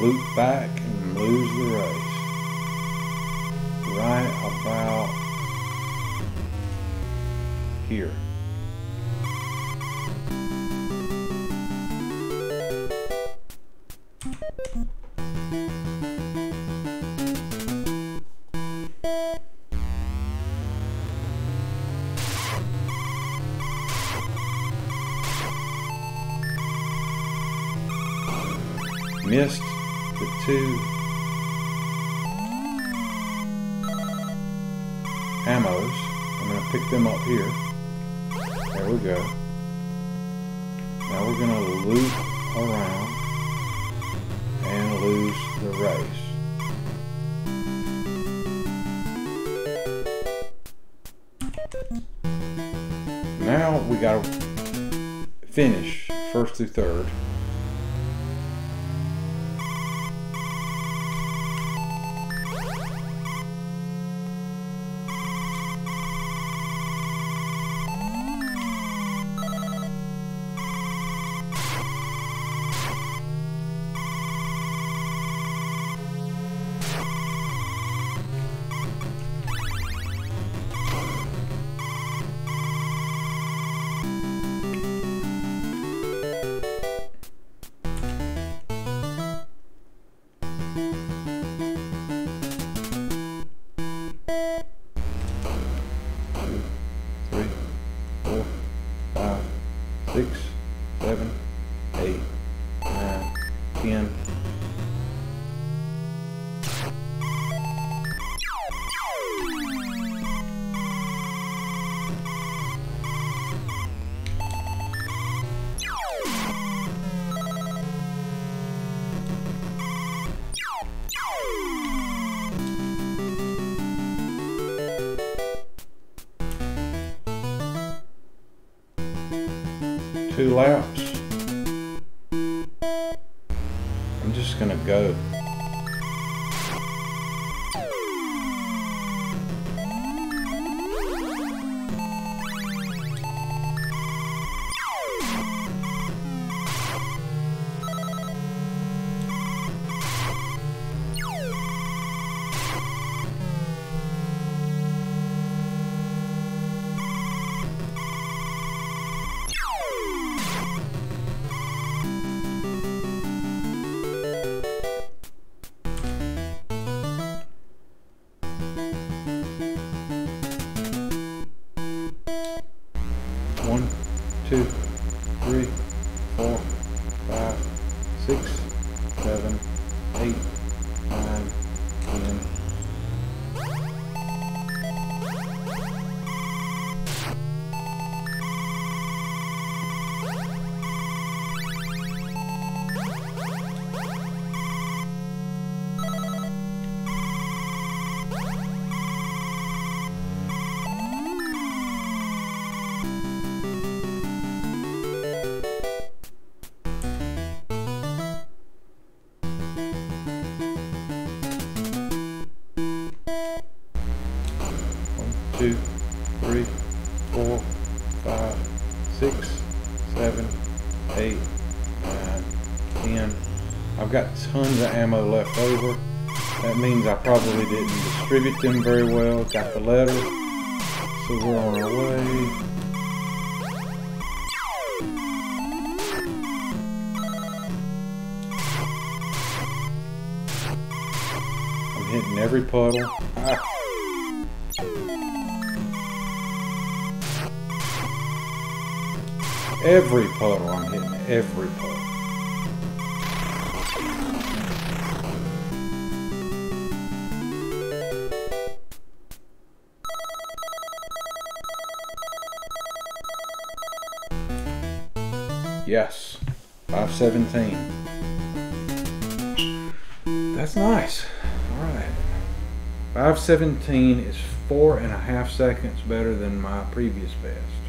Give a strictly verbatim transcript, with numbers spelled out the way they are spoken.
loop back and lose the race. Right about here. Missed the two ammos. I'm going to pick them up here. There we go. Now we're going to loop around and lose the race. Now we got to finish first through third. Six, seven, eight, nine, ten. Two laps. I'm just gonna go. One, two, three, four, five, six, seven, eight, nine, ten. Two, three, four, five, six, seven, eight, nine, ten. I've got tons of ammo left over. That means I probably didn't distribute them very well. Got the letter, so we're on our way. I'm hitting every puddle. Ah. Every puddle, I'm hitting every puddle. Yes, five seventeen. That's nice. All right. five seventeen is four and a half seconds better than my previous best.